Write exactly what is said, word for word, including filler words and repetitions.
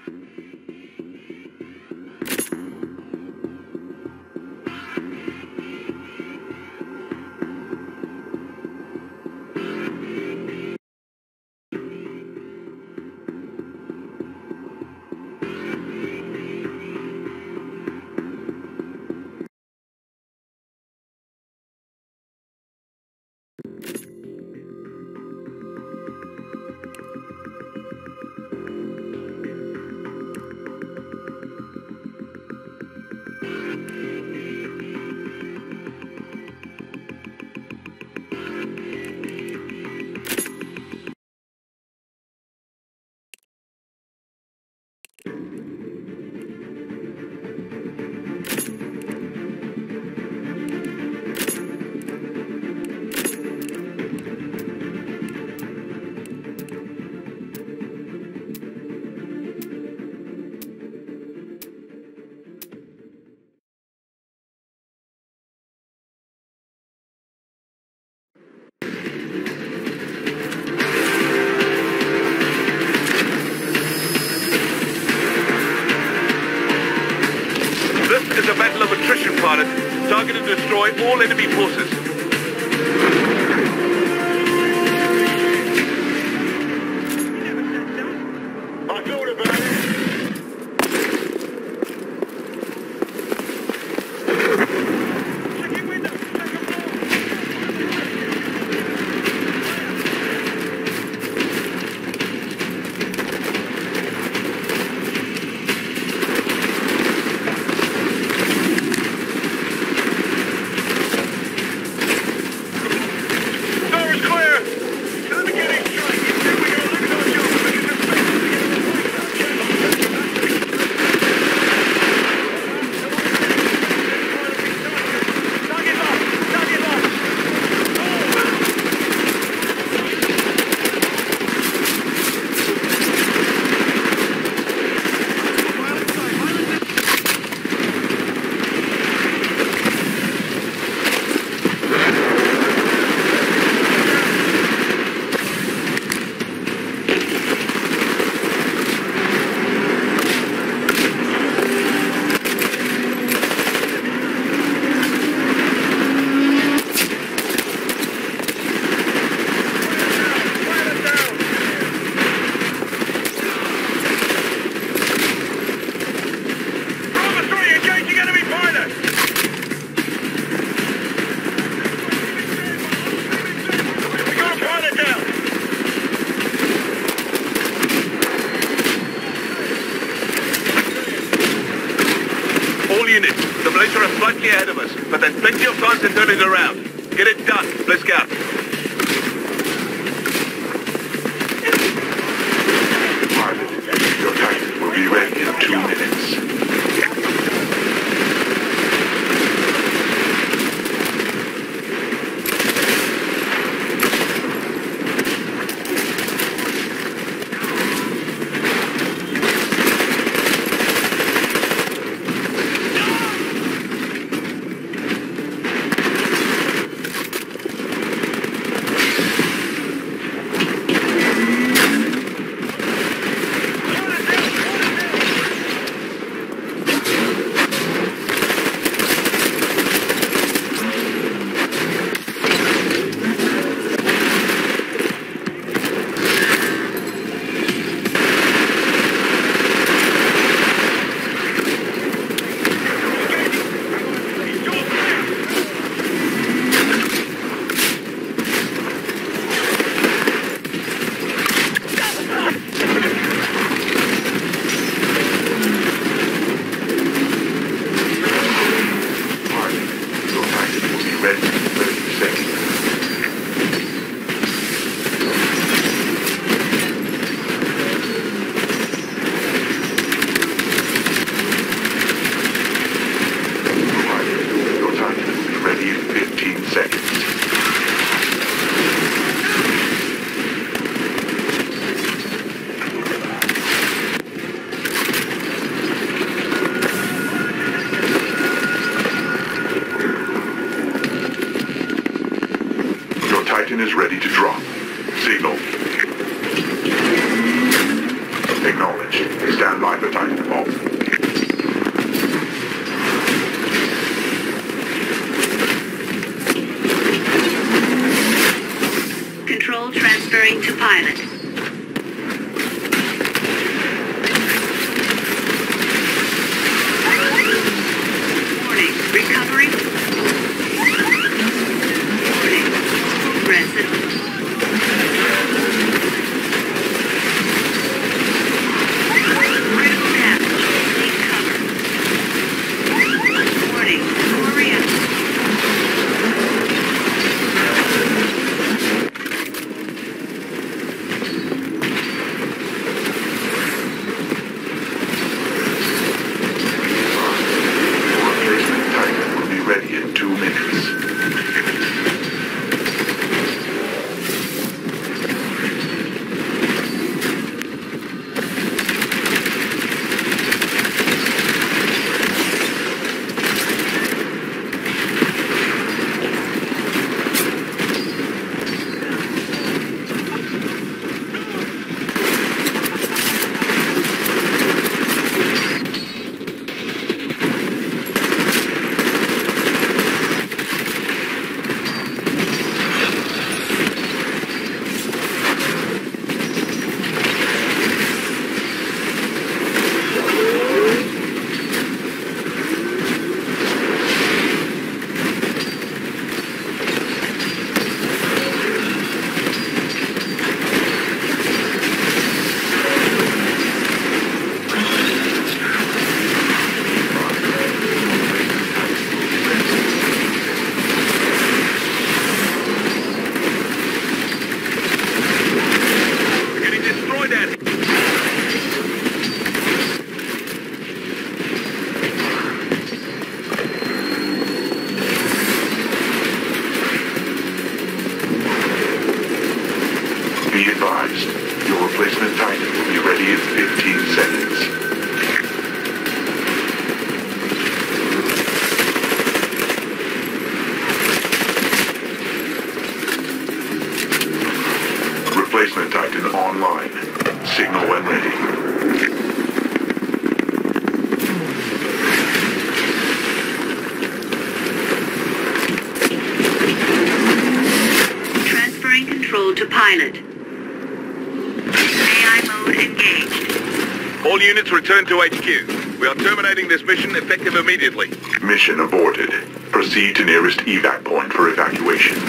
Is a battle of attrition, pilot. Target to destroy all enemy forces. I thought about it. Checking window. All units, the militia are slightly ahead of us, but there's plenty of time to turn it around. Get it done, Blisk out. Pilot, your Titan will be ready in two minutes. Titan is ready to drop. Signal. Acknowledged. Stand by for TitanFall. Control transferring to pilot. Warning, recovery. Warning, progressive. Critical damage. Take cover. Warning, reactor. Ready in two minutes. Be advised, your replacement Titan will be ready in fifteen seconds. Replacement Titan online. Signal when ready. Transferring control to pilot. A I mode engaged. All units return to H Q. We are terminating this mission effective immediately. Mission aborted. Proceed to nearest evac point for evacuation.